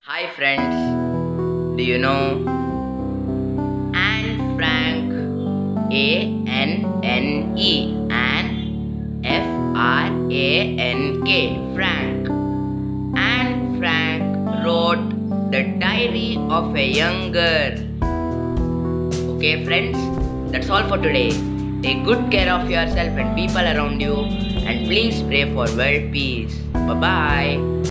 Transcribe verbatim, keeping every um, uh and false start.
Hi friends, do you know Anne Frank? A N N E Anne F R A N K Frank. Anne Frank wrote The Diary of a Young Girl. Okay friends, that's all for today. Take good care of yourself and people around you, and please pray for world peace. Bye bye.